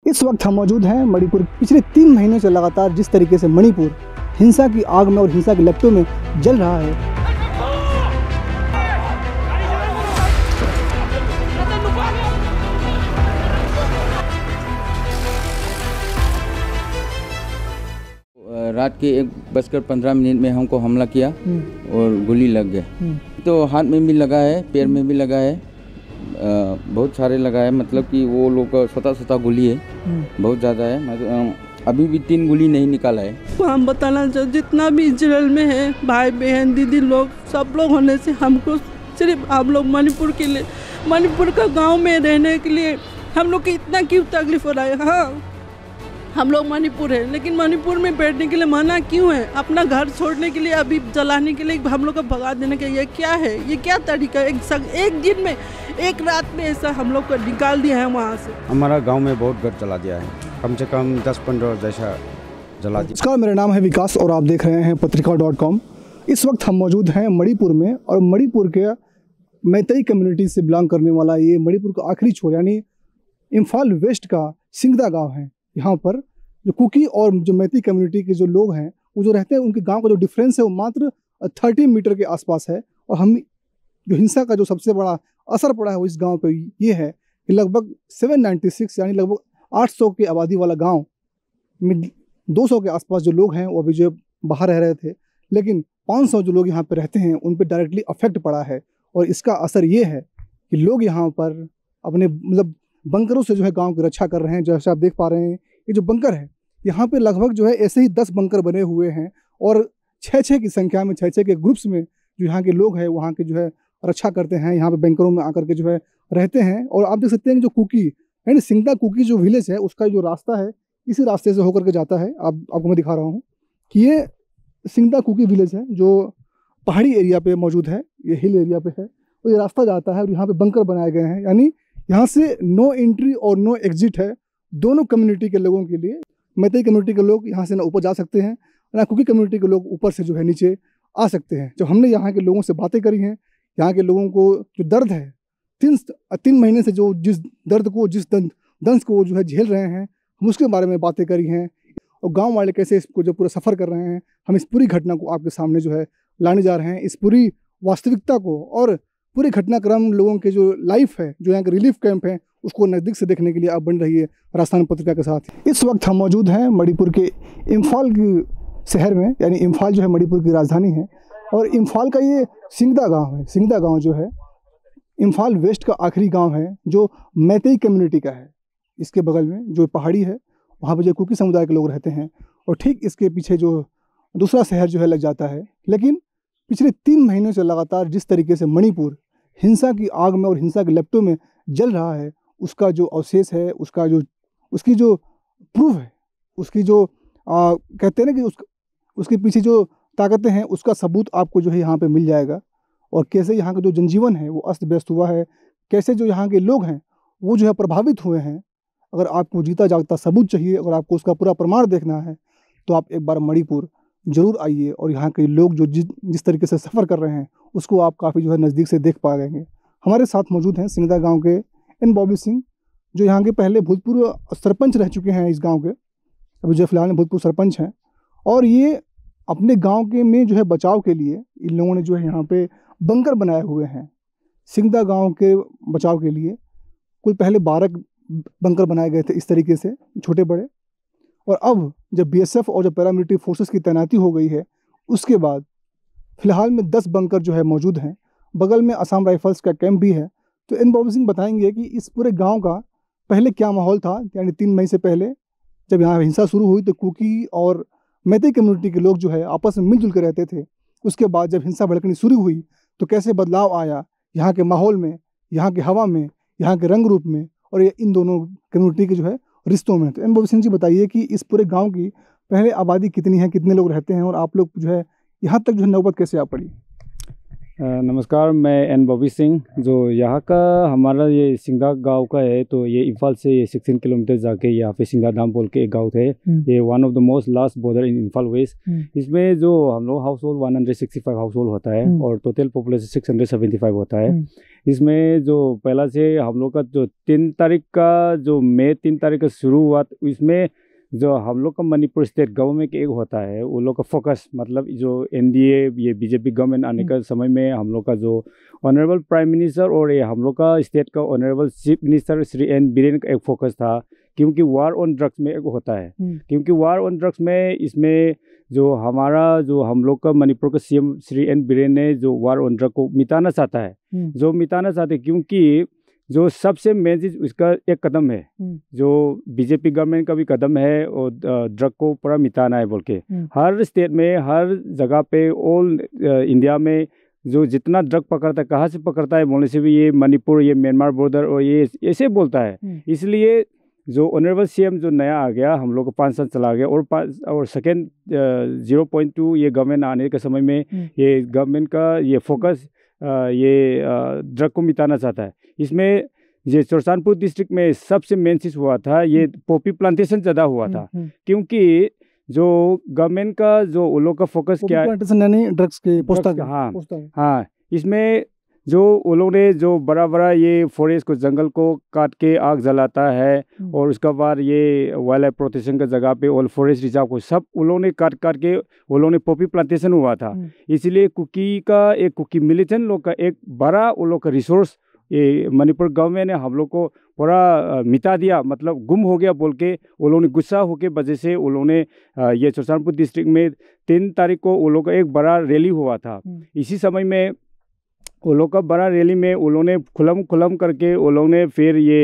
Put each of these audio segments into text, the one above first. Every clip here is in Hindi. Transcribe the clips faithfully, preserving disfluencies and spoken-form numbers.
इस वक्त हम मौजूद हैं मणिपुर। पिछले तीन महीनों से लगातार जिस तरीके से मणिपुर हिंसा की आग में और हिंसा के लपटों में जल रहा है, रात के एक बजकर पंद्रह मिनट में हमको हमला किया और गोली लग गया। तो हाथ में भी लगा है, पैर में भी लगा है, आ, बहुत सारे लगा है। मतलब कि वो लोग का छोटा छोटा गोली है, बहुत ज़्यादा है। मतलब अभी भी तीन गोली नहीं निकाला है। तो हम बताना चाहते जितना भी इजराइल में है, भाई बहन दीदी लोग, सब लोग होने से हमको सिर्फ हम लोग मणिपुर के लिए, मणिपुर का गांव में रहने के लिए हम लोग की इतना क्यों तकलीफ हो रहा है। हाँ, हम लोग मणिपुर है, लेकिन मणिपुर में बैठने के लिए मना क्यों है? अपना घर छोड़ने के लिए, अभी जलाने के लिए हम लोग को भगा देने का ये क्या है? ये क्या तरीका है? एक सग, एक दिन में, एक रात में ऐसा हम लोग को निकाल दिया है वहाँ से। हमारा गांव में बहुत घर जला दिया है, कम से कम दस पंद्रह जैसा जला दिया। नमस्कार, मेरा नाम है विकास और आप देख रहे हैं पत्रिका डॉट कॉम। इस वक्त हम मौजूद हैं मणिपुर में, और मणिपुर के मैतेई कम्युनिटी से बिलोंग करने वाला ये मणिपुर का आखिरी छोर यानी इम्फाल वेस्ट का सिंगदा गाँव है। यहाँ पर जो कुकी और जो मैतेई कम्युनिटी के जो लोग हैं वो जो रहते हैं, उनके गांव का जो डिफरेंस है वो मात्र तीस मीटर के आसपास है। और हम जो हिंसा का जो सबसे बड़ा असर पड़ा है वो इस गांव पे ये है कि लगभग सात सौ छियानवे यानी लगभग आठ सौ की आबादी वाला गांव में दो सौ के आसपास जो लोग हैं वो अभी जो बाहर रह रहे थे, लेकिन पाँच सौ जो लोग यहाँ पे रहते हैं उन पर डायरेक्टली अफेक्ट पड़ा है। और इसका असर ये है कि लोग यहाँ पर अपने मतलब बंकरों से जो है गाँव की रक्षा कर रहे हैं। जैसे आप देख पा रहे हैं, ये जो बंकर है यहाँ पे लगभग जो है ऐसे ही दस बंकर बने हुए हैं, और छः छः की संख्या में, छः छः के ग्रुप्स में जो यहाँ के लोग हैं वहाँ के जो है रक्षा करते हैं, यहाँ पे बैंकरों में आकर के जो है रहते हैं। और आप देख सकते हैं कि जो कुकी यानी सिंगदा कुकी जो विलेज है उसका जो रास्ता है इसी रास्ते से होकर के जाता है। आप आपको मैं दिखा रहा हूँ कि ये सिंगदा कुकी विलेज है जो पहाड़ी एरिया पे मौजूद है, ये हिल एरिया पे है। तो ये रास्ता जाता है और यहाँ पे बंकर बनाए गए हैं, यानी यहाँ से नो एंट्री और नो एग्जिट है दोनों कम्युनिटी के लोगों के लिए। मैतेई कम्युनिटी के लोग यहाँ से ना ऊपर जा सकते हैं, ना कुकी कम्युनिटी के लोग ऊपर से जो है नीचे आ सकते हैं। जब हमने यहाँ के लोगों से बातें करी हैं, यहाँ के लोगों को जो दर्द है, तीन तीन महीने से जो जिस दर्द को, जिस दंश को जो है झेल रहे हैं, हम उसके बारे में बातें करी हैं। और गांव वाले कैसे इसको जो पूरा सफ़र कर रहे हैं, हम इस पूरी घटना को आपके सामने जो है लाने जा रहे हैं, इस पूरी वास्तविकता को और पूरे घटनाक्रम लोगों के जो लाइफ है, जो यहाँ के रिलीफ कैंप हैं, उसको नज़दीक से देखने के लिए आप बन रही है राजस्थान पत्रिका के साथ। इस वक्त हम मौजूद हैं मणिपुर के इम्फाल की शहर में, यानी इम्फाल जो है मणिपुर की राजधानी है। और इम्फाल का ये सिंगदा गांव है। सिंगदा गांव जो है इम्फाल वेस्ट का आखिरी गांव है जो मैतेई कम्युनिटी का है। इसके बगल में जो पहाड़ी है वहाँ पर जो कुकी समुदाय के लोग रहते हैं, और ठीक इसके पीछे जो दूसरा शहर जो है लग जाता है। लेकिन पिछले तीन महीनों से लगातार जिस तरीके से मणिपुर हिंसा की आग में और हिंसा के लपटों में जल रहा है, उसका जो अवशेष है, उसका जो उसकी जो प्रूफ है, उसकी जो आ, कहते हैं ना कि उस उसके पीछे जो ताकतें हैं, उसका सबूत आपको जो है यहाँ पे मिल जाएगा। और कैसे यहाँ का जो जनजीवन है वो अस्त व्यस्त हुआ है, कैसे जो यहाँ के लोग हैं वो जो है प्रभावित हुए हैं। अगर आपको जीता जागता सबूत चाहिए, अगर आपको उसका पूरा प्रमाण देखना है, तो आप एक बार मणिपुर ज़रूर आइए। और यहाँ के लोग जो जिस जिस तरीके से सफ़र कर रहे हैं उसको आप काफ़ी जो है नज़दीक से देख पाएंगे। हमारे साथ मौजूद हैं सिंगदा गाँव के एन बॉबी सिंह, जो यहाँ के पहले भूतपूर्व सरपंच रह चुके हैं इस गांव के, अभी जो फिलहाल में भूतपूर्व सरपंच हैं। और ये अपने गांव के में जो है बचाव के लिए इन लोगों ने जो है यहाँ पे बंकर बनाए हुए हैं। सिंगदा गांव के बचाव के लिए कुल पहले बारह बंकर बनाए गए थे इस तरीके से, छोटे बड़े। और अब जब बीएसएफ और जब पैरामिलिट्री फोर्सेस की तैनाती हो गई है, उसके बाद फिलहाल में दस बंकर जो है मौजूद हैं। बगल में असम राइफल्स का कैंप भी है। तो एन बॉबी सिंह बताएंगे कि इस पूरे गांव का पहले क्या माहौल था, यानी तीन मई से पहले जब यहाँ हिंसा शुरू हुई तो कुकी और मैतेई कम्युनिटी के लोग जो है आपस में मिलजुल कर रहते थे। उसके बाद जब हिंसा भड़कनी शुरू हुई तो कैसे बदलाव आया यहाँ के माहौल में, यहाँ के हवा में, यहाँ के रंग रूप में, और ये इन दोनों कम्युनिटी के जो है रिश्तों में। तो एन बॉबी सिंह जी बताइए कि इस पूरे गाँव की पहले आबादी कितनी है, कितने लोग रहते हैं, और आप लोग जो है यहाँ तक जो है नौबत कैसे आ पड़ी? नमस्कार, मैं एन बॉबी सिंह, जो यहाँ का हमारा ये सिंगा गांव का है। तो ये इम्फाल से ये सोलह किलोमीटर जाके यहाँ पे सिंगा धाम बोल के एक गांव है। ये one of the most last border in Imphal west. इसमें जो हम लोग household one hundred sixty five household होता है और total population six hundred seventy five होता है। इसमें जो पहला से हम लोग का जो तीन तारीख का जो मई तीन तारीख का शुरू हुआ, इसमें जो हम लोग का मणिपुर स्टेट गवर्नमेंट एक होता है, वो लोग का फोकस मतलब जो एनडीए ये बीजेपी गवर्नमेंट आने का समय में हम लोग का जो ऑनरेबल प्राइम मिनिस्टर और ये हम लोग का स्टेट का honourable chief minister Shri N Biren का एक फोकस था, क्योंकि वार ऑन ड्रग्स में एक होता है। क्योंकि वार ऑन ड्रग्स में इसमें जो हमारा जो हम लोग का मणिपुर का सीएम श्री एन बीरेन ने जो वार ऑन ड्रग को मिटाना चाहता है, जो मिटाना चाहते क्योंकि जो सबसे मेन चीज उसका एक कदम है, जो बीजेपी गवर्नमेंट का भी कदम है और ड्रग को पूरा मिटाना है बोल के। हर स्टेट में हर जगह पे ऑल इंडिया में जो जितना ड्रग पकड़ता है, कहाँ से पकड़ता है बोलने से भी ये मणिपुर, ये म्यांमार बॉर्डर और ये ऐसे बोलता है। इसलिए जो ऑनरेबल सीएम जो नया आ गया, हम लोग को पाँच साल चला गया और पाँच और सेकेंड जीरो पॉइंट टू ये गवर्नमेंट आने के समय में ये गवर्नमेंट का ये फोकस ये ड्रग को मिटाना चाहता है। इसमें ये चुरचानपुर डिस्ट्रिक्ट में सबसे मेन चीज़ हुआ था, ये पॉपी प्लांटेशन ज़्यादा हुआ था, क्योंकि जो गवर्नमेंट का जो उन लोग का फोकस क्या है, यानी ड्रग्स के पोस्ता। हाँ हाँ, इसमें जो वो लोग ने जो बड़ा बड़ा ये फॉरेस्ट को, जंगल को काट के आग जलाता है और उसके बाद ये वाइल्ड लाइफ प्रोटेक्शन का जगह पे और फॉरेस्ट रिजर्व को सब वो लोग ने काट काट के वो लोग ने पॉपी प्लांटेशन हुआ था। इसलिए कुकी का एक कुकी मिलिटेंट लोग का एक बड़ा वो लोग का रिसोर्स ये मणिपुर गवर्नमेंट ने हम लोग को पूरा मिटा दिया, मतलब गुम हो गया बोल के वो लोगों ने गुस्सा होके वजह से वो लोगों ने ये चुरचानपुर डिस्ट्रिक्ट में तीन तारीख को वो लोग का एक बड़ा रैली हुआ था। इसी समय में वो लोग का बड़ा रैली में वो लोगों ने खुलम खुलम करके वो लोग ने फिर ये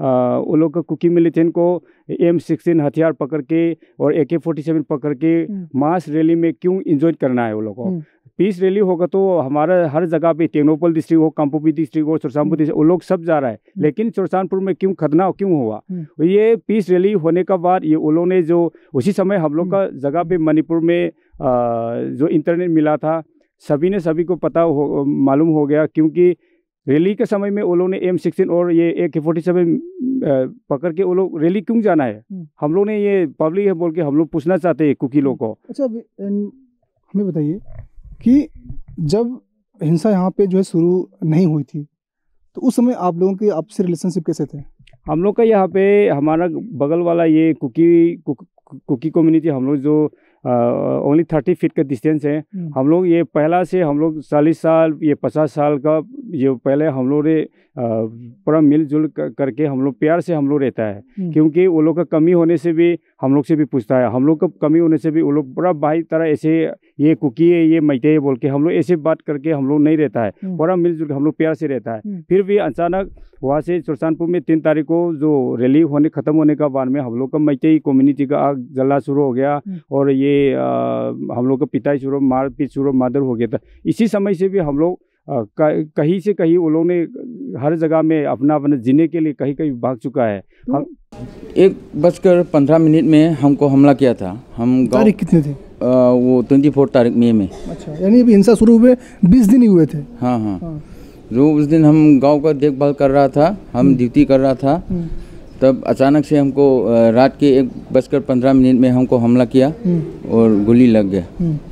वो लोग का कुकी मिलिटेंट को एम सिक्सटीन हथियार पकड़ के और ए के फोर्टी सेवन पकड़ के मास रैली में क्यों इंजॉय करना है वो लोग को। पीस रैली होगा तो हमारा हर जगह पे टेक्नोपल डिस्ट्रिक्ट हो, कांपोपी डिस्ट्रिक्ट हो, चुरचानपुर डिस्ट्रिक्ट, वो लोग सब जा रहा है, लेकिन चुरचानपुर में क्यों खतना क्यों हुआ। ये पीस रैली होने का बाद ये वो लोग ने जो उसी समय हम लोग का जगह पे मणिपुर में जो इंटरनेट मिला था, सभी ने सभी को पता हो मालूम हो गया, क्योंकि रैली के समय में वो लोग ने एम सिक्सटीन और ये ए के फोर्टी सेवन पकड़ के वो लोग रैली क्यों जाना है, हम लोग ने ये पब्लिक है बोल के हम लोग पूछना चाहते हैं कुकी लोग को। अच्छा, हमें बताइए कि जब हिंसा यहाँ पे जो है शुरू नहीं हुई थी, तो उस समय आप लोगों के आपसे रिलेशनशिप कैसे थे? हम लोग का यहाँ पे हमारा बगल वाला ये कुकी कुक, कुकी कम्युनिटी, हम लोग जो ओनली थर्टी फीट का डिस्टेंस है, हम लोग ये पहला से हम लोग चालीस साल ये पचास साल का ये पहले हम लोग ने पूरा मिलजुल करके हम लोग प्यार से हम लोग रहता है, क्योंकि वो लोग का कमी होने से भी हम लोग से भी पूछता है, हम लोग का कमी होने से भी वो लोग पूरा भाई तरह ऐसे ये कुकी है ये मैते है बोल के हम लोग ऐसे बात करके हम लोग नहीं रहता है, पूरा मिलजुल हम लोग प्यार से रहता है। फिर भी अचानक वहाँ से चुरचानपुर में तीन तारीख को जो रैली होने ख़त्म होने का बाद में हम लोग का मैते कम्युनिटी का आग जलना शुरू हो गया और ये आ, हम लोग का पिटाई शुरू मारपीट शुरू मादर हो गया था। इसी समय से भी हम लोग कहीं से कहीं वो लोग ने हर जगह में अपना अपना जीने के लिए कहीं कहीं भाग चुका है। हम एक बजकर पंद्रह मिनट में हमको हमला किया था। हम तारीख कितने थे? आ, वो ट्वेंटी फोर तारीख मई में। अच्छा, यानी अभी हिंसा शुरू हुए बीस दिन ही हुए थे। हाँ हाँ, हाँ। जो उस दिन हम गांव का देखभाल कर रहा था, हम ड्यूटी कर रहा था, तब अचानक से हमको रात के एक बजकर पंद्रह मिनट में हमको हमला किया और गोली लग गया।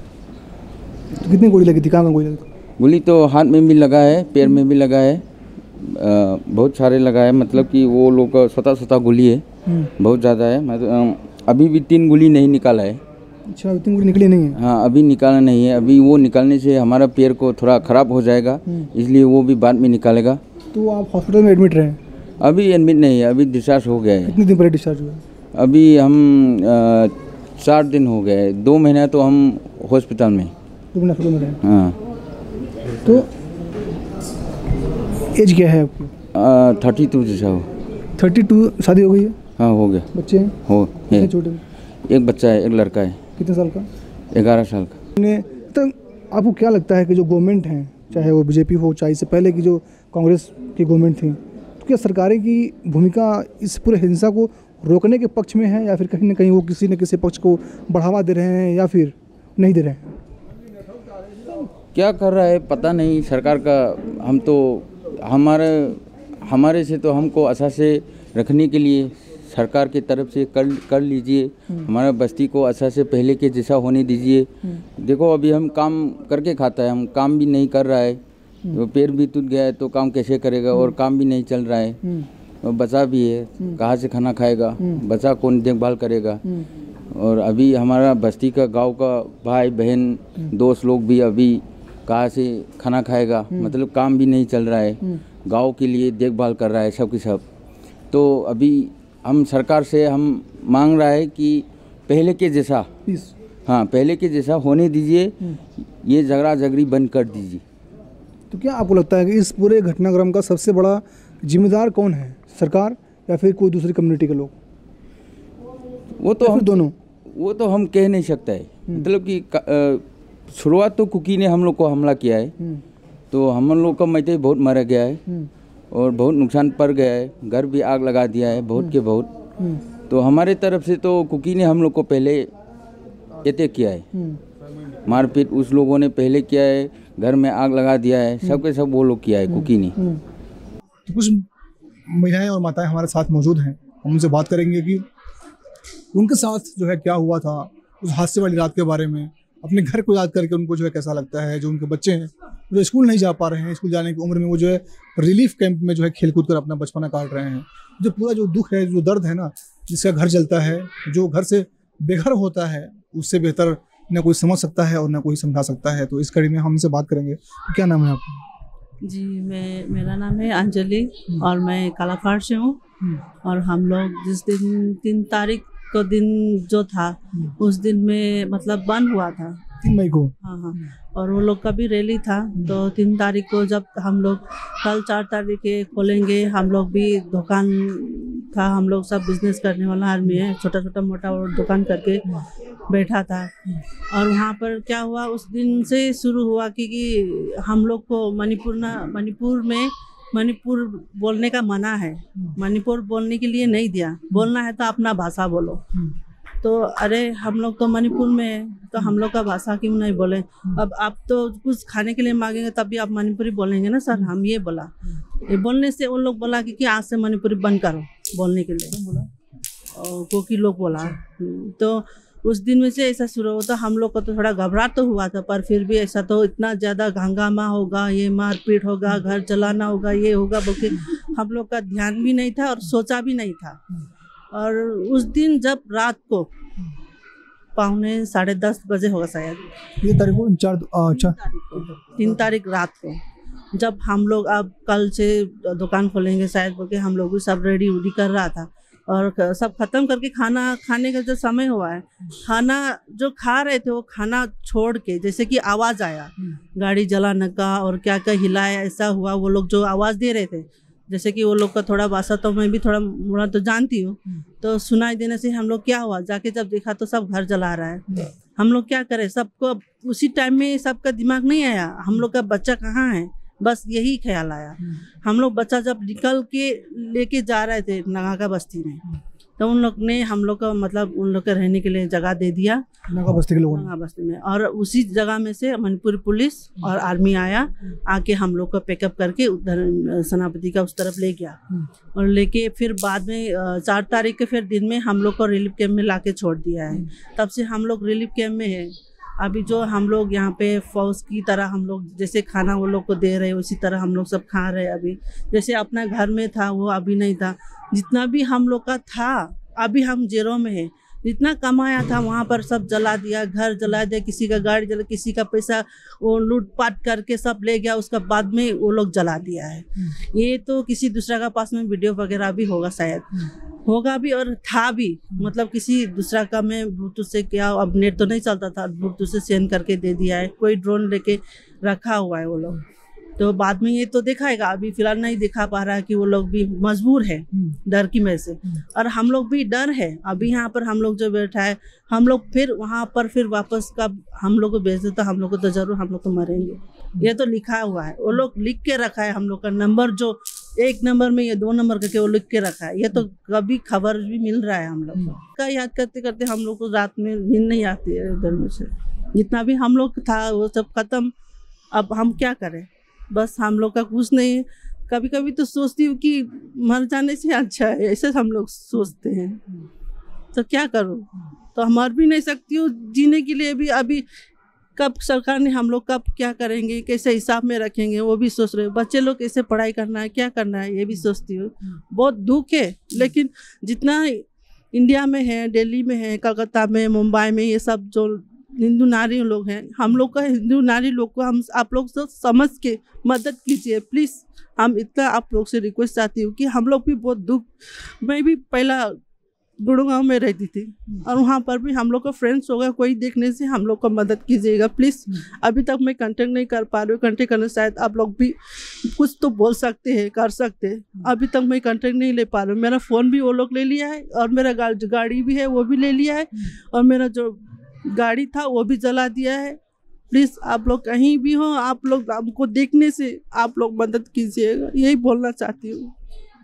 तो कितनी गोली लगी थी? कहाँ में गोली लगी? गोली तो हाथ में भी लगा है, पैर में भी लगा है, आ, बहुत सारे लगा है, मतलब कि वो लोग का छोटा छोटा गोली है, बहुत ज़्यादा है। मतलब अभी भी तीन गोली नहीं निकाला है। अच्छा, तीन गोली निकली नहीं है? हाँ, अभी निकाला नहीं है। अभी वो निकालने से हमारा पैर को थोड़ा ख़राब हो जाएगा, इसलिए वो भी बाद में निकालेगा। तो आप हॉस्पिटल में एडमिट रहे? अभी एडमिट नहीं है, अभी डिस्चार्ज हो गया है। कितने दिन पहले डिस्चार्ज हुआ? अभी हम आ, चार दिन हो गए, दो महीना तो हम हॉस्पिटल में। दो महीना हॉस्पिटल में रहे? हाँ। तो एज क्या है आपकी? थर्टी टू जैसा हो। थर्टी टू शादी हो गई है? हाँ, हो गया। बच्चे हैं? हो है। छोटे? एक बच्चा है, एक लड़का है। कितने साल का? ग्यारह साल का। ने तो आपको क्या लगता है कि जो गवर्नमेंट है, चाहे वो बीजेपी हो चाहे इससे पहले की जो कांग्रेस की गवर्नमेंट थी, तो क्या सरकारें की भूमिका इस पूरे हिंसा को रोकने के पक्ष में है, या फिर कहीं ना कहीं वो किसी न किसी पक्ष को बढ़ावा दे रहे हैं या फिर नहीं दे रहे हैं? क्या कर रहा है पता नहीं सरकार का। हम तो हमारे हमारे से तो हमको अच्छा से रखने के लिए सरकार की तरफ से कर कर लीजिए, हमारा बस्ती को अच्छा से पहले के जैसा होने दीजिए। देखो अभी हम काम करके खाता है, हम काम भी नहीं कर रहा है, तो पैर भी टूट गया है तो काम कैसे करेगा, और काम भी नहीं चल रहा है, तो बच्चा भी है, कहाँ से खाना खाएगा, बच्चा कौन देखभाल करेगा। और अभी हमारा बस्ती का गांव का भाई बहन दोस्त लोग भी अभी कहाँ से खाना खाएगा, मतलब काम भी नहीं चल रहा है, गांव के लिए देखभाल कर रहा है सब के सब। तो अभी हम सरकार से हम मांग रहा है कि पहले के जैसा, हाँ पहले के जैसा होने दीजिए, ये झगड़ा झगड़ी बंद कर दीजिए। तो क्या आपको लगता है कि इस पूरे घटनाक्रम का सबसे बड़ा जिम्मेदार कौन है, सरकार या फिर कोई दूसरी कम्युनिटी के लोग? वो तो हम दोनों वो तो हम कह नहीं सकते है, मतलब कि शुरुआत तो कुकी ने हम लोग को हमला किया है, तो हम लोग का मैते बहुत मारा गया है और बहुत नुकसान पड़ गया है, घर भी आग लगा दिया है बहुत के बहुत। तो हमारे तरफ से तो कुकी ने हम लोग को पहले अटैक किया है, मारपीट उस लोगों ने पहले किया है, घर में आग लगा दिया है, सब के सब वो लोग किया है कुकी ने। तो कुछ महिलाएं और माताएं हमारे साथ मौजूद हैं, हम उनसे बात करेंगे कि उनके साथ जो है क्या हुआ था, उस हादसे वाली रात के बारे में, अपने घर को याद करके उनको जो है कैसा लगता है। जो उनके बच्चे हैं जो स्कूल नहीं जा पा रहे हैं, स्कूल जाने की उम्र में वो जो है रिलीफ कैंप में जो है खेल कूद कर अपना बचपना काट रहे हैं। जो पूरा जो दुख है, जो दर्द है ना, जिसका घर जलता है, जो घर से बेघर होता है, उससे बेहतर न कोई समझ सकता है और न कोई समझा सकता है। तो इस कड़ी में हम उनसे बात करेंगे। तो क्या नाम है आपका? जी मैं मेरा नाम है अंजलि और मैं कालाफाड़ से हूँ। और हम लोग जिस दिन तीन तारीख को दिन जो था उस दिन में मतलब बंद हुआ था, तीन मई को। हाँ हाँ, और वो लोग का भी रैली था। तो तीन तारीख को जब हम लोग कल चार तारीख के खोलेंगे, हम लोग भी दुकान था, हम लोग सब बिजनेस करने वाला आदमी है, छोटा छोटा मोटा और दुकान करके बैठा था। और वहाँ पर क्या हुआ, उस दिन से शुरू हुआ कि, कि हम लोग को मणिपुर ना मणिपुर में मणिपुर बोलने का मना है, मणिपुर बोलने के लिए नहीं दिया, बोलना है तो अपना भाषा बोलो। तो अरे हम लोग तो मणिपुर में है, तो हम लोग का भाषा क्यों नहीं बोले। अब आप तो कुछ खाने के लिए मांगेंगे तब भी आप मणिपुरी बोलेंगे ना सर। हम ये बोला, ये बोलने से उन लोग बोला कि, कि आज से मणिपुरी बंद करो बोलने के लिए बोला, और कोकी लोग बोला। तो उस दिन में से ऐसा शुरू होता, हम लोग को तो थोड़ा घबराहट तो हुआ था, पर फिर भी ऐसा तो इतना ज़्यादा हंगामा होगा, ये मारपीट होगा, घर चलाना होगा, ये होगा बोल हम लोग का ध्यान भी नहीं था और सोचा भी नहीं था। और उस दिन जब रात को पौने साढ़े दस बजे होगा शायद, ये तारीख को चार अच्छा तीन तारीख रात को, जब हम लोग अब कल से दुकान खोलेंगे शायद बोल के हम लोग भी सब रेडी उडी कर रहा था। और सब खत्म करके खाना खाने का जो समय हुआ है, खाना जो खा रहे थे वो खाना छोड़ के, जैसे कि आवाज़ आया गाड़ी जलाने का और क्या क्या हिलाया, ऐसा हुआ। वो लोग जो आवाज़ दे रहे थे, जैसे कि वो लोग का थोड़ा भाषा तो मैं भी थोड़ा मोड़ा तो जानती हूँ, तो सुनाई देने से हम लोग क्या हुआ, जाके जब देखा तो सब घर जला रहा है। हम लोग क्या करें, सबको उसी टाइम में सबका दिमाग नहीं आया हम लोग का बच्चा कहाँ है, बस यही ख्याल आया। हम लोग बच्चा जब निकल के लेके जा रहे थे नागा बस्ती में, तो उन लोग ने हम लोग का मतलब उन लोग के रहने के लिए जगह दे दिया नागा बस्ती के लोगों ने, नागा बस्ती में। और उसी जगह में से मणिपुर पुलिस और आर्मी आया, आके हम लोग को पिकअप करके उधर सेनापति का उस तरफ ले गया। और लेके फिर बाद में चार तारीख के फिर दिन में हम लोग को रिलीफ कैंप में लाके छोड़ दिया है। तब से हम लोग रिलीफ कैंप में है। अभी जो हम लोग यहाँ पे फौज की तरह हम लोग जैसे खाना वो लोग को दे रहे हैं, उसी तरह हम लोग सब खा रहे हैं। अभी जैसे अपना घर में था वो अभी नहीं था, जितना भी हम लोग का था अभी हम जेरो में है। जितना कमाया था वहाँ पर सब जला दिया, घर जला दिया, किसी का गाड़ी जला, किसी का पैसा वो लूटपाट करके सब ले गया, उसका बाद में वो लोग जला दिया है। ये तो किसी दूसरा का पास में वीडियो वगैरह भी होगा, शायद होगा भी और था भी, मतलब किसी दूसरा का में ब्लूटूथ से क्या, अब नेट तो नहीं चलता था, ब्लूटूथ से सेंड करके दे दिया है, कोई ड्रोन लेके रखा हुआ है वो लोग। तो बाद में ये तो दिखाएगा, अभी फिलहाल नहीं दिखा पा रहा है कि वो लोग भी मजबूर है डर की वजह से, और हम लोग भी डर है। अभी यहाँ पर हम लोग जो बैठा है, हम लोग फिर वहाँ पर फिर वापस कब हम लोग को भेज दे तो हम लोग को तो जरूर हम लोग तो मरेंगे। ये तो लिखा हुआ है, वो लोग लिख के रखा है हम लोग का नंबर, जो एक नंबर में ये दो नंबर करके वो लिख के रखा है। ये तो कभी खबर भी मिल रहा है हम लोग का। याद करते करते हम लोग को रात में नींद नहीं आती है इधर में से, जितना भी हम लोग था वो सब खत्म। अब हम क्या करें, बस हम लोग का कुछ नहीं है। कभी कभी तो सोचती हूँ कि मर जाने से अच्छा है, ऐसे हम लोग सोचते हैं। तो क्या करूँ, तो मर भी नहीं सकती हूँ, जीने के लिए भी अभी कब सरकार ने हम लोग कब क्या करेंगे, कैसे हिसाब में रखेंगे, वो भी सोच रहे हो। बच्चे लोग कैसे पढ़ाई करना है, क्या करना है, ये भी सोचती हूँ। बहुत दुख है, लेकिन जितना इंडिया में है, दिल्ली में है, कलकत्ता में, मुंबई में, ये सब जो हिंदू नारी लोग हैं, हम लोग का हिंदू नारी लोग को हम आप लोग सब समझ के मदद कीजिए प्लीज़। हम इतना आप लोग से रिक्वेस्ट चाहती हूँ कि हम लोग भी बहुत दुख, मैं भी पहला गुड़गांव में रहती थी और वहाँ पर भी हम लोग का फ्रेंड्स होगा, कोई देखने से हम लोग को मदद कीजिएगा प्लीज़। अभी तक मैं कांटेक्ट नहीं कर पा रही हूँ, कांटेक्ट करने शायद आप लोग भी कुछ तो बोल सकते हैं, कर सकते हैं। अभी तक मैं कांटेक्ट नहीं ले पा रही हूँ। मेरा फ़ोन भी वो लोग ले लिया है और मेरा गा, गाड़ी भी है वो भी ले लिया है और मेरा जो गाड़ी था वो भी जला दिया है। प्लीज़ आप लोग कहीं भी हो, आप लोग हमको देखने से आप लोग मदद कीजिएगा, यही बोलना चाहती हूँ।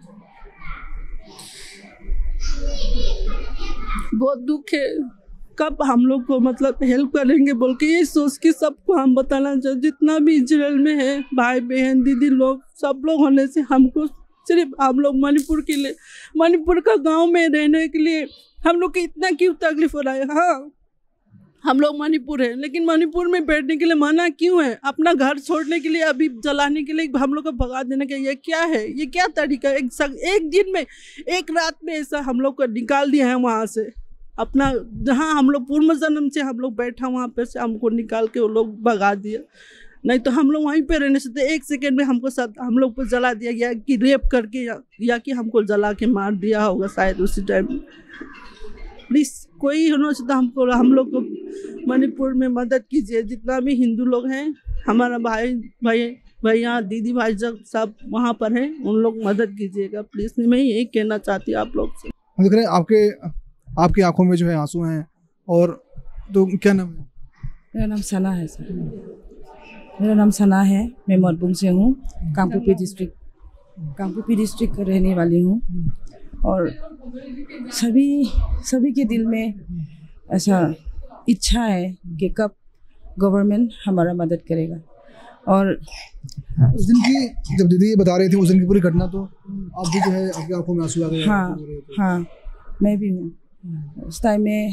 बहुत दुख है, कब हम लोग को मतलब हेल्प करेंगे बोल के ये सोच के सबको हम बताना चाहिए। जितना भी इजराइल में है भाई बहन दीदी लोग, सब लोग होने से हमको सिर्फ हम लोग मणिपुर के लिए, मणिपुर का गांव में रहने के लिए हम लोग को इतना क्यों तकलीफ हो रहा है। हाँ हम लोग मणिपुर है, लेकिन मणिपुर में बैठने के लिए मना क्यों है? अपना घर छोड़ने के लिए, अभी जलाने के लिए हम लोग को भगा देने का ये क्या है? ये क्या तरीका? एक सग, एक दिन में, एक रात में ऐसा हम लोग को निकाल दिया है वहाँ से। अपना जहाँ हम लोग पूर्व जन्म से हम लोग बैठा वहाँ पे से हमको निकाल के वो लोग भगा दिया। नहीं तो हम लोग वहीं पे रहने से एक सेकेंड में हमको साथ हम लोग को जला दिया गया कि रेप करके या, या कि हमको जला के मार दिया होगा शायद उसी टाइम। प्लीज़ कोई होना चाहिए हमको, हम लोग को मणिपुर में मदद कीजिए। जितना भी हिंदू लोग हैं, हमारा भाई भाई भैया दीदी भाई जब सब वहाँ पर हैं, उन लोग मदद कीजिएगा प्लीज़। मैं यही कहना चाहती हूँ आप लोग से। देख रहे हैं आपके आपकी आंखों में जो है आंसू हैं। और तो क्या नाम है? मेरा नाम सना है सर। मेरा नाम सना है, मैं मरबुंग से हूँ, कांगपुपी डिस्ट्रिक्ट कांगपुपी डिस्ट्रिक्ट का रहने वाली हूँ। और सभी सभी के दिल में ऐसा इच्छा है कि कब गवर्नमेंट हमारा मदद करेगा। और उस दिन की जब दीदी ये बता रही थी उस दिन की पूरी घटना, तो आप भी जो है आपकी आंखों में आंसू आ गए? हाँ हाँ मैं भी हूँ। उस टाइम में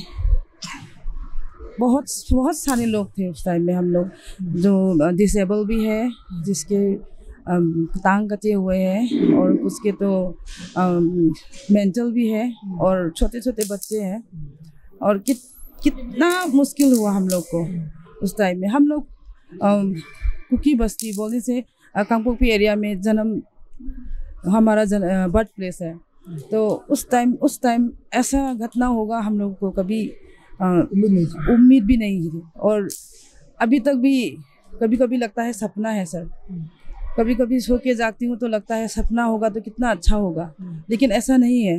बहुत बहुत सारे लोग थे। उस टाइम में हम लोग जो डिसेबल भी है, जिसके टांग कटे हुए हैं, और उसके तो मेंटल भी है, और छोटे छोटे बच्चे हैं। और कि, कितना मुश्किल हुआ हम लोग को उस टाइम में। हम लोग कुकी बस्ती बोलने से कांगपुपी एरिया में जन्म हमारा जन बर्थ प्लेस है। तो उस टाइम उस टाइम ऐसा घटना होगा हम लोग को कभी उम्मीद भी नहीं थी। और अभी तक भी कभी कभी लगता है सपना है सर। कभी कभी सो के जागती हूँ तो लगता है सपना होगा तो कितना अच्छा होगा, लेकिन ऐसा नहीं है।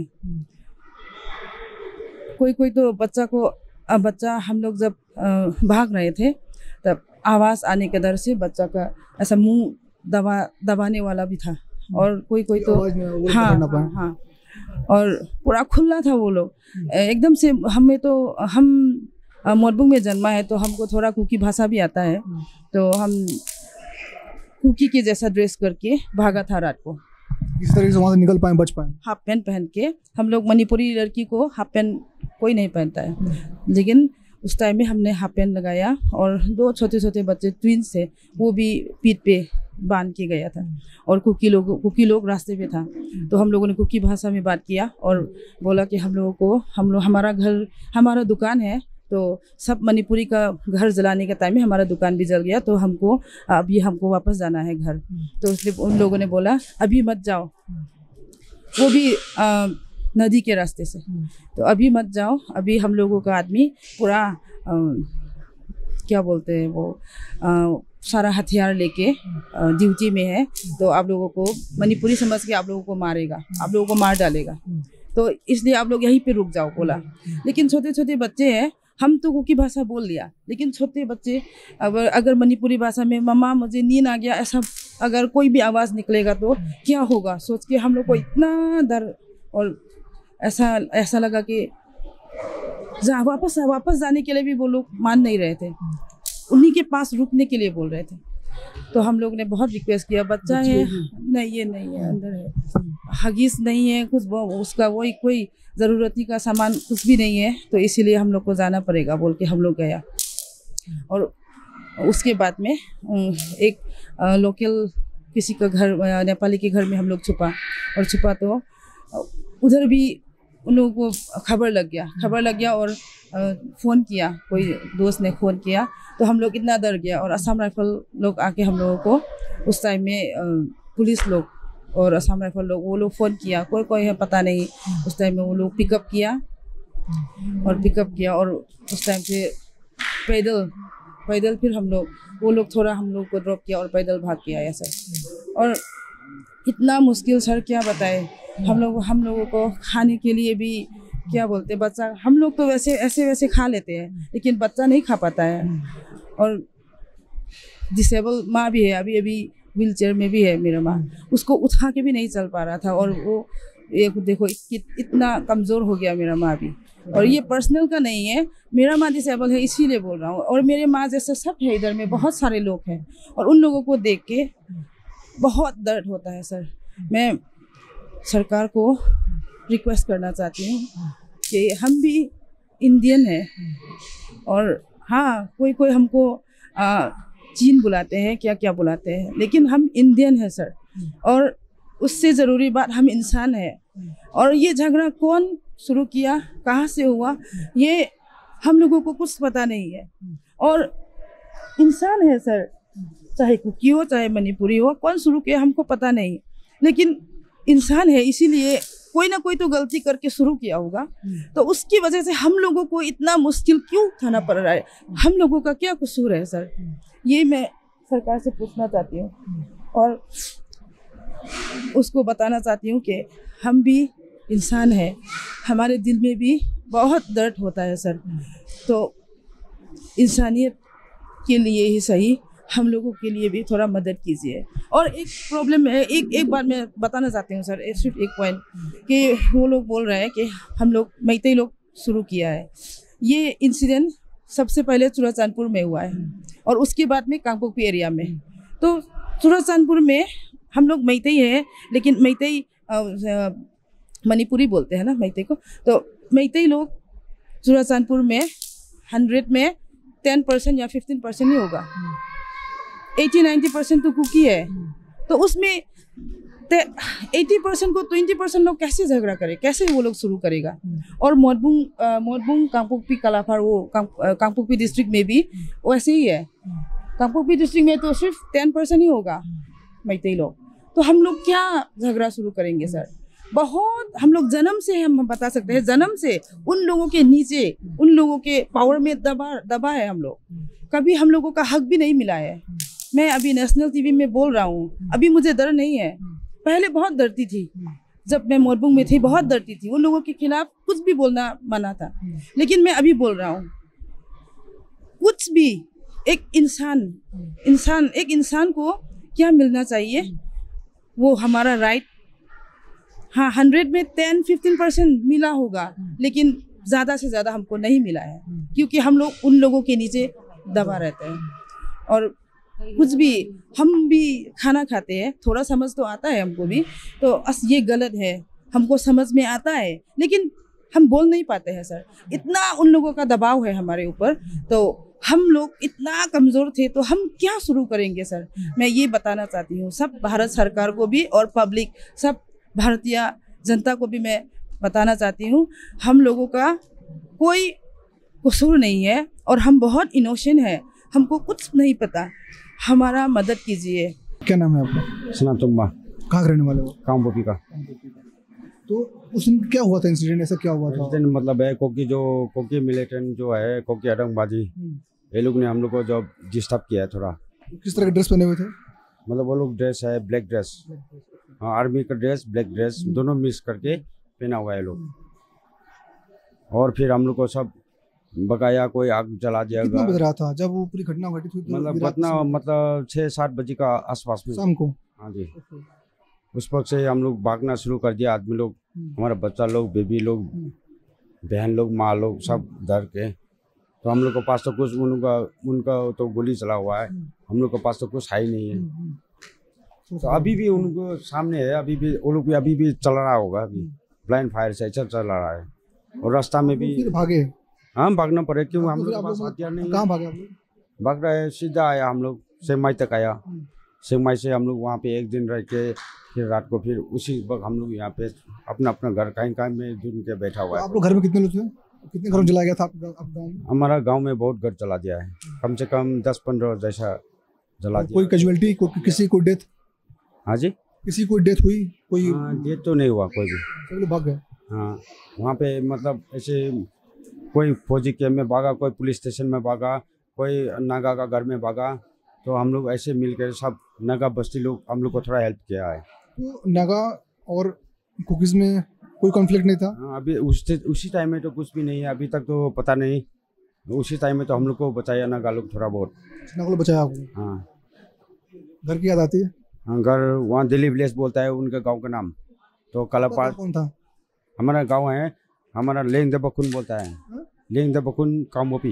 कोई कोई तो बच्चा को बच्चा हम लोग जब भाग रहे थे तब आवाज़ आने के डर से बच्चा का ऐसा मुंह दबा दबाने वाला भी था। और कोई कोई तो हाँ हाँ हाँ और पूरा खुला था वो लोग एकदम से। हमें तो हम मरबुंग में जन्मा है तो हमको थोड़ा कुकी भाषा भी आता है, तो हम कुकी के जैसा ड्रेस करके भागा था रात को। इस तरीके से वहाँ से निकल पाए, बच पाए? हाफ पैंट पहन के। हम लोग मणिपुरी लड़की को हाफ पैंट कोई नहीं पहनता है, लेकिन उस टाइम में हमने हाफ पैंट लगाया। और दो छोटे छोटे बच्चे ट्विंस थे, वो भी पीठ पे बांध के गया था। और कुकी लोग कुकी लोग रास्ते पे था, तो हम लोगों ने कुकी भाषा में बात किया और बोला कि हम लोगों को हम लोग हमारा घर हमारा दुकान है, तो सब मणिपुरी का घर जलाने के टाइम में हमारा दुकान भी जल गया, तो हमको अभी हमको वापस जाना है घर। तो इसलिए उन लोगों ने बोला अभी मत जाओ, वो भी आ, नदी के रास्ते से, तो अभी मत जाओ। अभी हम लोगों का आदमी पूरा आ, क्या बोलते हैं वो आ, सारा हथियार लेके ड्यूटी में है, तो आप लोगों को मणिपुरी समझ के आप लोगों को मारेगा, आप लोगों को मार डालेगा, तो इसलिए आप लोग यहीं पे रुक जाओ बोला। लेकिन छोटे छोटे बच्चे हैं, हम तो कुकी भाषा बोल लिया, लेकिन छोटे बच्चे अगर अगर मणिपुरी भाषा में मम्मा मुझे नींद आ गया ऐसा अगर कोई भी आवाज़ निकलेगा तो क्या होगा सोच के हम लोग को इतना डर। और ऐसा ऐसा लगा कि जा वापस वापस जाने के लिए भी वो लोग मान नहीं रहे थे, उन्हीं के पास रुकने के लिए बोल रहे थे। तो हम लोग ने बहुत रिक्वेस्ट किया, बच्चा है नहीं, ये नहीं है, अंदर है, हगीज नहीं है, कुछ वो उसका वही कोई ज़रूरती का सामान कुछ भी नहीं है, तो इसीलिए हम लोग को जाना पड़ेगा बोल के हम लोग गया। और उसके बाद में एक लोकल किसी का घर, नेपाली के घर में हम लोग छुपा, और छुपा तो उधर भी उन लोगों को खबर लग गया खबर लग गया और फ़ोन किया, कोई दोस्त ने फ़ोन किया, तो हम लोग इतना डर गया। और असम राइफल लोग आके हम लोगों को उस टाइम में पुलिस लोग और असम राइफल लोग वो लोग फ़ोन किया, कोई कोई है पता नहीं, उस टाइम में वो लोग पिकअप किया और पिकअप किया और उस टाइम से पैदल पैदल फिर हम लोग वो लोग थोड़ा हम लोग को ड्रॉप किया और पैदल भाग के आया सर। और इतना मुश्किल सर क्या बताए, हम लोग हम लोगों को खाने के लिए भी क्या बोलते बच्चा, हम लोग तो वैसे ऐसे वैसे खा लेते हैं लेकिन बच्चा नहीं खा पाता है। और डिसेबल माँ भी है, अभी अभी व्हील चेयर में भी है मेरा माँ, उसको उठा के भी नहीं चल पा रहा था। और वो ये देखो इतना कमज़ोर हो गया मेरा माँ भी। और ये पर्सनल का नहीं है, मेरा माँ डिसेबल है इसीलिए बोल रहा हूँ। और मेरे माँ जैसे सब है इधर में, बहुत सारे लोग हैं और उन लोगों को देख के बहुत दर्द होता है सर। मैं सरकार को रिक्वेस्ट करना चाहती हूँ कि हम भी इंडियन हैं, और हाँ कोई कोई हमको आ, चीन बुलाते हैं, क्या क्या बुलाते हैं, लेकिन हम इंडियन हैं सर। और उससे ज़रूरी बात हम इंसान हैं। और ये झगड़ा कौन शुरू किया, कहाँ से हुआ, ये हम लोगों को कुछ पता नहीं है। और इंसान है सर, चाहे कुकी हो चाहे मणिपुरी हो, कौन शुरू किया हमको पता नहीं, लेकिन इंसान है, इसीलिए कोई ना कोई तो गलती करके शुरू किया होगा। तो उसकी वजह से हम लोगों को इतना मुश्किल क्यों उठाना पड़ रहा है, हम लोगों का क्या कसूर है सर, ये मैं सरकार से पूछना चाहती हूँ। और उसको बताना चाहती हूँ कि हम भी इंसान हैं, हमारे दिल में भी बहुत दर्द होता है सर। तो इंसानियत के लिए ही सही, हम लोगों के लिए भी थोड़ा मदद कीजिए। और एक प्रॉब्लम है, एक एक बात मैं बताना चाहती हूँ सर, सिर्फ एक पॉइंट, कि वो लोग बोल रहे हैं कि हम लोग मैतेई लोग शुरू किया है। ये इंसिडेंट सबसे पहले चुराचांदपुर में हुआ है और उसके बाद में कांगपोकपी एरिया में। तो चुराचांदपुर में हम लोग मैतेई है, लेकिन मैतेई मणिपुरी बोलते हैं ना मैतेई को। तो मैतेई लोग चुराचांदपुर में हंड्रेड में टेन परसेंट या फिफ्टीन परसेंट ही होगा, एटी नाइन्टी परसेंट तो कुकी है। तो उसमें एटी परसेंट को ट्वेंटी परसेंट लोग कैसे झगड़ा करे, कैसे वो लोग शुरू करेगा। और मोरबुंग मोरबुंग कांगपोकपी कलाफार वो कांगपोकपी डिस्ट्रिक्ट में भी वैसे ही है। कांगपोकपी डिस्ट्रिक्ट में तो सिर्फ टेन परसेंट ही होगा मैतेई लोग। तो हम लोग क्या झगड़ा शुरू करेंगे सर। बहुत हम लोग जन्म से हम बता सकते हैं, जन्म से उन लोगों के नीचे, उन लोगों के पावर में दबा दबा है हम लोग, कभी हम लोगों का हक भी नहीं मिला है। मैं अभी नेशनल टीवी में बोल रहा हूँ, अभी मुझे डर नहीं है, पहले बहुत डरती थी। जब मैं मोरबुंग में थी बहुत डरती थी, उन लोगों के खिलाफ कुछ भी बोलना मना था। लेकिन मैं अभी बोल रहा हूँ, कुछ भी एक इंसान इंसान एक इंसान को क्या मिलना चाहिए, वो हमारा राइट। हाँ, हंड्रेड में टेन फिफ्टीन परसेंट मिला होगा, लेकिन ज़्यादा से ज़्यादा हमको नहीं मिला है, क्योंकि हम लोग उन लोगों के नीचे दबा रहते हैं। और कुछ भी हम भी खाना खाते हैं, थोड़ा समझ तो आता है हमको भी, तो अस ये गलत है, हमको समझ में आता है, लेकिन हम बोल नहीं पाते हैं सर। इतना उन लोगों का दबाव है हमारे ऊपर, तो हम लोग इतना कमज़ोर थे, तो हम क्या शुरू करेंगे सर। मैं ये बताना चाहती हूँ सब भारत सरकार को भी और पब्लिक, सब भारतीय जनता को भी मैं बताना चाहती हूँ, हम लोगों का कोई कसूर नहीं है और हम बहुत इनोसेंट है, हमको कुछ नहीं पता, हमारा मदद कीजिए। क्या नाम है आपका? सनातुम्बा। कहाँ के रहने वाले हो? कांगपोकपी का। तो उस दिन क्या हुआ था, इंसिडेंट ऐसा क्या हुआ था? मतलब है कोकी जो कोकी मिलिटेंट जो है, कोकी आतंकवादी, ये लोग ने हम लोग को जो डिस्टर्ब किया है थोड़ा। किस तरह के ड्रेस पहने हुए थे? मतलब वो लोग ड्रेस है ब्लैक ड्रेस, हाँ आर्मी का ड्रेस ब्लैक ड्रेस दोनों मिक्स करके पहना हुआ है लोग। और फिर हम लोग को सब बकाया कोई आग जला दिया। कितना बज रहा था जब वो पूरी घटना घटी थी? तो मतलब घटना मतलब छः सात बजे का आसपास में शाम को। हाँ जी। उस वक्त से हम लोग भागना शुरू कर दिया, आदमी लोग, हमारा बच्चा लोग, बेबी लोग, बहन लोग, माँ लोग सब डर के। तो हम लोग के पास तो कुछ उनका उनका तो गोली चला हुआ है, हम लोग के पास तो कुछ है ही नहीं है। तो अभी भी उनको सामने है, अभी भी वो लोग भी अभी भी चल रहा होगा, अभी ब्लाइंड फायर से ऐसा चल रहा है। और रास्ता में भी फिर भागे, हाँ भागना पड़े, क्यों तो हम फिर लोग आप के पास लोग हथियार नहीं कहाँ है। भागे आप लोग? भाग रहे सीधा आया हम लोग सेमाई तक आया, सेमाई से हम लोग वहाँ पे एक दिन रह के फिर रात को फिर उसी वक्त हम लोग यहाँ पे अपना अपना घर कहीं कहीं में ढूंढ के बैठा हुआ तो है। आप लोग घर में कितने लोग थे? कितने घरों में जलाया गया था आपका आप गाँव में? हमारा गांव में बहुत घर जला दिया है, कम से कम दस पंद्रह जैसा जला दिया। कोई कैजुअलिटी, कोई किसी को डेथ, हाँ जी, किसी को डेथ हुई? कोई हाँ डेथ तो नहीं हुआ कोई भी। सब लोग भाग गए? हाँ वहाँ पे मतलब ऐसे कोई फौजी कैंप में भागा, कोई पुलिस स्टेशन में भागा, कोई नागा का घर में भागा। तो हम लोग ऐसे मिलकर सब नागा बस्ती लोग हम लोग को थोड़ा हेल्प किया है। तो नागा और कुकीज में कोई कॉन्फ्लिक्ट नहीं था? हाँ अभी उस उसी टाइम में तो कुछ भी नहीं है, अभी तक तो पता नहीं। उसी टाइम में तो हम लोग को बचाया नागा लोग थोड़ा बहुत। नागा लोग बचाया आपको? हाँ घर की याद आती है? हाँ घर वहाँ दिल्ली विलेज बोलता है उनके गांव का नाम। तो कलापाड़ कौन था? हमारा गांव है, हमारा लेंग दबकुन बोलता है, लेंग दबकुन कामोपी।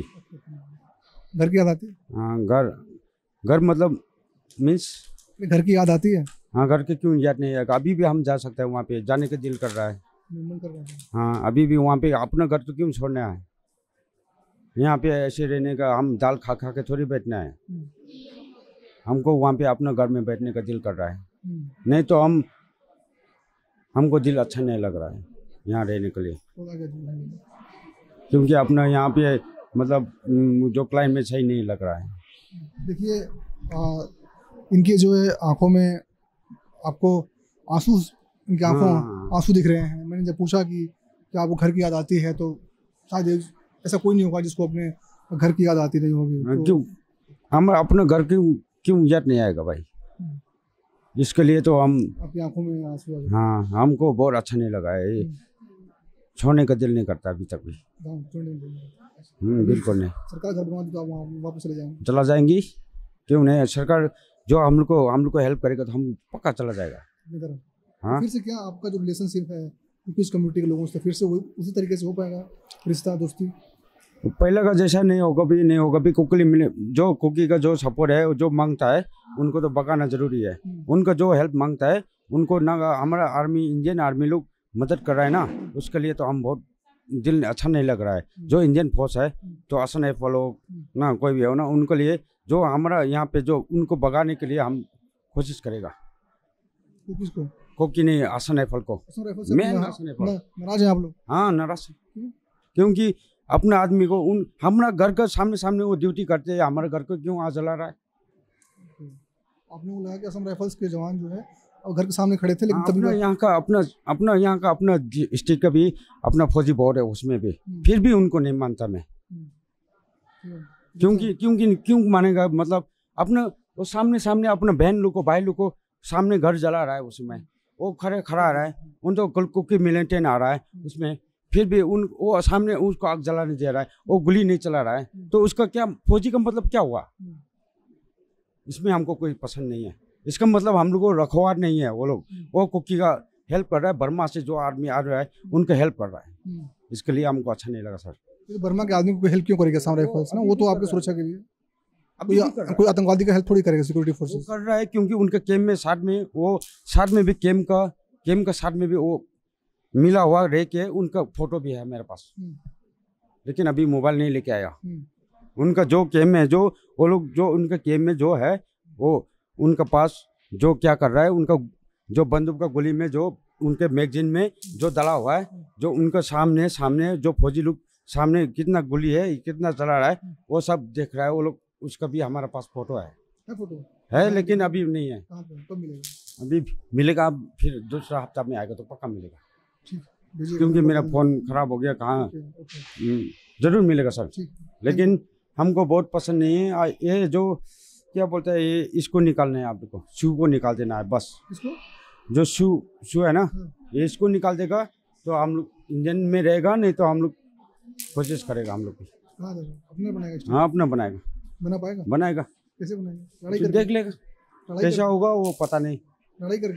घर की याद आती है? हाँ घर घर मतलब मीन्स घर की याद आती है? हाँ घर के क्यों याद नहीं आएगा, अभी भी हम जा सकते हैं वहाँ पे, जाने का दिल कर रहा है। मन कर रहा था। हाँ अभी भी वहाँ पे अपना घर तो क्यों छोड़ना है, यहाँ पे ऐसे रहने का, हम दाल खा खा के थोड़ी बैठना है। हमको वहाँ पे अपना घर में बैठने का दिल कर रहा है, नहीं तो हम हमको दिल अच्छा नहीं लग रहा है यहाँ रहने के लिए, क्योंकि अपना यहाँ पे मतलब जो क्लाइमेट सही नहीं लग रहा है। देखिए इनके जो है आंखों में आपको आंसू, इनकी आंखों हाँ। आंसू दिख रहे हैं। मैंने जब पूछा कि क्या आपको घर की याद आती है, तो शायद ऐसा कोई नहीं होगा जिसको अपने घर की याद आती नहीं होगी। तो क्यों हम अपने घर क्यों क्यों याद नहीं आएगा भाई, इसके लिए तो हम आपकी आंखों में आंसू आ गए। हाँ हमको बहुत अच्छा नहीं लगा है, छोड़ने का दिल नहीं करता अभी तक भी। गाँव छोड़ने नहीं देंगे। हम्म बिल्कुल नहीं, सरकार घर बनवा दी तो आप वहाँ वापस चले जाएंगे? चला जाएंगी, क्यों नहीं। सरकार जो हम लोग को हम लोग को हेल्प करेगा तो हम पक्का चला जाएगा। अपनी तरफ। हाँ फिर से क्या आपका जो रिलेशनशिप है कुकीज कम्युनिटी के लोगों से, फिर से वो उसी तरीके से हो पाएगा रिश्ता दोस्ती? पहले का जैसा नहीं होगा भी, नहीं होगा भी। कुकी मिले जो कुकी का जो सपोर्ट है, जो मांगता है उनको तो बकाना जरूरी है। उनका जो हेल्प मांगता है उनको ना, हमारा आर्मी इंडियन आर्मी लोग मदद कर रहा है ना, उसके लिए तो हम बहुत दिल अच्छा नहीं लग रहा है। जो इंडियन फोर्स है तो आसन है फॉलो ना, कोई भी हो ना, उनके लिए जो हमारा यहाँ पे जो उनको भगाने के लिए हम कोशिश करेगा। कुकीज को कोकी नहीं, आसन है फल को मेन आसन है फल। नाराज हैं आप लोग? हाँ नाराज, क्योंकि अपना आदमी को उन हमारा घर का सामने सामने वो ड्यूटी करते हैं, हमारे घर को क्यों आग जला रहा है। आपने बोला कि असम राइफल्स के जवान जो है और घर के सामने खड़े थे, लेकिन हाँ, अपना यहाँ का अपना अपना यहाँ का अपना स्टेट का भी अपना फौजी बोर्ड है, उसमें भी फिर भी उनको नहीं मानता मैं। क्योंकि क्योंकि क्यों मानेगा, मतलब अपना वो सामने सामने अपना बहन लोग को भाई लोग को सामने घर जला रहा है, उसमें वो खड़े खड़ा आ रहा है, उन तो कुकी मिलिटेंट आ रहा है उसमें, फिर भी उन वो सामने उसको आग जला नहीं दे रहा है, वो गोली नहीं चला रहा है, तो उसका क्या फौजी का मतलब क्या हुआ। इसमें हमको कोई पसंद नहीं है। इसका मतलब हम लोग को रखवार नहीं है। वो लोग वो कुकी का हेल्प कर रहा है, बर्मा से जो आदमी आ रहा है उनका हेल्प कर रहा है, इसके लिए हमको अच्छा नहीं लगा सर। तो बर्मा के आदमी को हेल्प क्यों करेगा असम राइफल्स ना? वो तो आपकी सुरक्षा के लिए, कोई कोई आतंकवादी का हेल्प थोड़ी करेगा सिक्योरिटी फोर्सेस। कर रहा है क्योंकि उनके कैम्प में साथ में वो साथ में भी कैम्प का कैम्प का साथ में भी वो मिला हुआ रह के, उनका फोटो भी है मेरे पास, लेकिन अभी मोबाइल नहीं लेके आया। उनका जो कैम्प में जो वो लोग जो उनका कैम्प में जो है वो उनका पास जो क्या कर रहा है, उनका जो बंदूक का गोली में जो उनके मैगजीन में जो डला हुआ है, जो उनका सामने सामने जो फौजी लोग सामने कितना गोली है कितना चला रहा है वो सब देख रहा है वो लोग। उसका भी हमारे पास फोटो है, है फोटो है लेकिन अभी नहीं है। कहाँ पे कब मिलेगा? अभी मिलेगा, फिर दूसरा हफ्ता में आएगा तो पक्का मिलेगा। ठीक, भेजिए। क्योंकि मेरा फोन खराब हो गया, कहाँ हम्म, जरूर मिलेगा सर, लेकिन हमको बहुत पसंद नहीं है। आ, ये जो क्या बोलते हैं ये इसको निकालना है, आपको शू को निकाल देना है बस। इसको जो शू शू है ना, ये इसको निकाल देगा तो हम लोग इंजन में रहेगा, नहीं तो हम लोग कोशिश करेगा हम लोग अपने बनाएगा। हाँ अपना बनाएगा, बना पाएगा? बनाएगा, कैसे बनाएगा? लड़ाई देख लेगा कैसा होगा वो पता नहीं। लड़ाई करके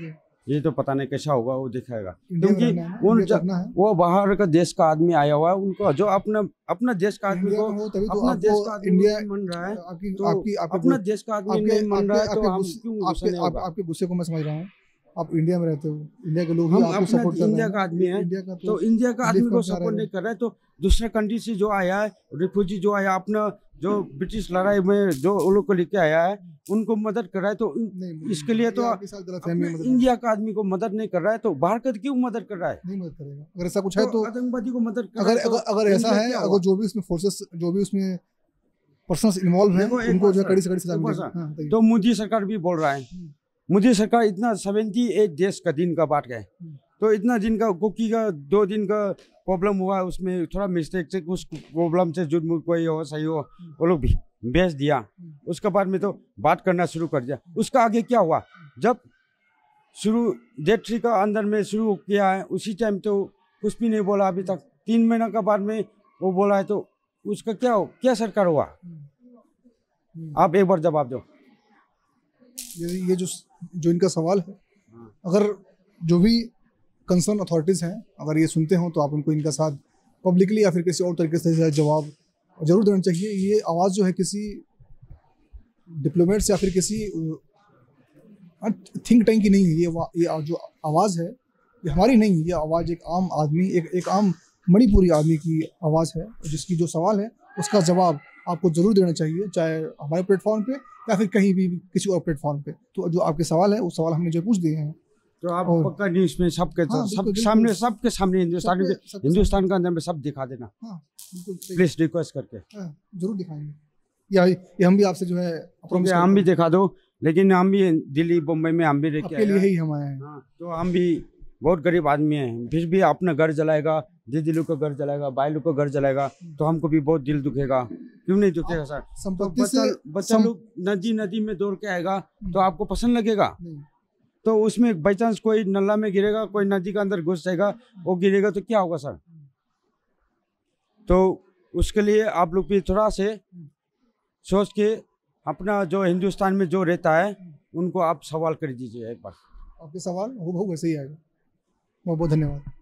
ये तो पता नहीं कैसा होगा, वो दिखाएगा। इंडिया में क्योंकि रहना है ना, वो इंडिया ज- अपना है। वो बाहर का देश का आदमी आया हुआ है, उनको जो अपना अपना देश का आदमी इंडिया को में हो तभी तो अपना देश आपको का आदमी इंडिया नहीं मान रहा है, आपकी तो आपकी आपके अपना गु- देश का आदमी आपके नहीं मान रहा है, आपके तो आपके हम गुस्से- क्यों गुस्सा आपके नहीं आप- होगा? आपके गुस्से को मैं समझ रहा हूँ। आप इंडिया में रहते हो, इंडिया के लोग ही हम आपको अपना सपोर्ट कर रहे इंडिया हैं। का आदमी है, इंडिया का तो इंडिया का आदमी believe को करके आ सपोर्ट रहे नहीं हैं। कर रहा है, तो दूसरे कंट्री से जो आया है, रिफ्यूजी जो आया, अपना जो ब्रिटिश लड़ाई में जो वो लोग को लेके आया है, उनको मदद कर रहा है, तो नहीं, इसके लिए तो ये आपके साथ गलतफहमी है, अपने मदद इंडिया का आदमी को मदद नहीं कर रहा है, तो बाहर का क्यों मदद कर रहा है? नहीं मदद करेगा। अगर ऐसा कुछ है तो तो आतंकवादी को मदद कर रहा अगर है, तो अगर अगर ऐसा इंडिया है, क्या अगर हुआ? जो भी उसमें फोर्सेस जो भी उसमें पर्सन्स इन्वॉल्व हैं देखो, एक उनको बात जो है सर, कड़ी से कड़ी सजा एक बात मिलेगी। सर, हाँ, बताइए। तो मोदी सरकार भी बोल रहा है, मोदी सरकार इतना सेवेंटी एट देश का दिन का बांट गए, तो इतना दिन का कुकी का दो दिन का प्रॉब्लम हुआ, उसमें थोड़ा मिस्टेक से उस प्रॉब्लम से जो कोई हो सही हो वो लोग भी भेज दिया, उसके बाद में तो बात करना शुरू कर दिया। उसका आगे क्या हुआ? जब शुरू डेट थ्री का अंदर में शुरू किया है, उसी टाइम तो कुछ भी नहीं बोला अभी तक। तीन महीना का बाद में वो बोला है, तो उसका क्या हो, क्या सरकार हुआ? आप एक बार जवाब दो। ये ये जो जो इनका सवाल है, अगर जो भी कंसर्न अथॉरिटीज़ हैं अगर ये सुनते हो तो आप उनको इनका साथ पब्लिकली या फिर किसी और तरीके से जवाब जरूर देना चाहिए। ये आवाज़ जो है किसी डिप्लोमेट्स या फिर किसी थिंक टैंक की नहीं है। ये वा- ये जो आवाज़ है ये हमारी नहीं है, ये आवाज़ एक आम आदमी एक एक आम मणिपुरी आदमी की आवाज़ है, जिसकी जो सवाल है उसका जवाब आपको जरूर देना चाहिए, चाहे हमारे प्लेटफॉर्म पे या फिर कहीं भी किसी और प्लेटफॉर्म पे। तो जो आपके सवाल है उस सवाल हमने जो पूछ दिए हैं। तो आप और- पक्का न्यूज में सबके हाँ, सब बिल्कुल, सामने बिल्कुल। सबके सामने हिंदुस्तान सबके- के सबके हिंदुस्तान के अंदर में सब दिखा देना, हाँ बिल्कुल सही। प्लीज रिक्वेस्ट करके। हाँ, जरूर दिखाएंगे। या ये हम भी आपसे जो है क्योंकि हम भी दिखा दो, लेकिन हम भी दिल्ली बम्बई में हम भी रह के आपके आए लिए हैं। ही हम आए हैं। हाँ, तो हम भी बहुत गरीब आदमी हैं, फिर भी अपना घर जलाएगा, दीदी लोग का घर जलाएगा, भाई लोग का घर जलाएगा, तो हमको भी बहुत दिल दुखेगा। क्यों नहीं दुखेगा सर? तो संपत्ति बच्चा से बच्चा सम- लोग नदी नदी में दौड़ के आएगा, तो आपको पसंद लगेगा? नहीं, तो उसमें बाई चांस कोई नल्ला में गिरेगा, कोई नदी के अंदर घुस जाएगा, वो गिरेगा तो क्या होगा सर? तो उसके लिए आप लोग भी थोड़ा से सोच के अपना जो हिंदुस्तान में जो रहता है उनको आप सवाल कर दीजिए एक बार। आपके सवाल हो वैसे ही आएगा। बहुत बहुत धन्यवाद।